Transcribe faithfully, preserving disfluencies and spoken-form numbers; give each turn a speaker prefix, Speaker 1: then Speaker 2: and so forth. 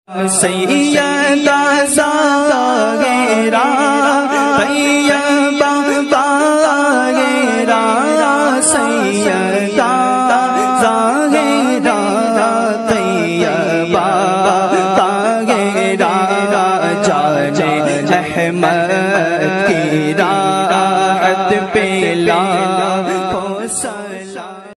Speaker 1: सैयदा ज़ाहिरा तैयबा ताहिरा सैयदा ज़ाहिरा तैयबा ताहिरा जाने अहमद की राहत पे लाखों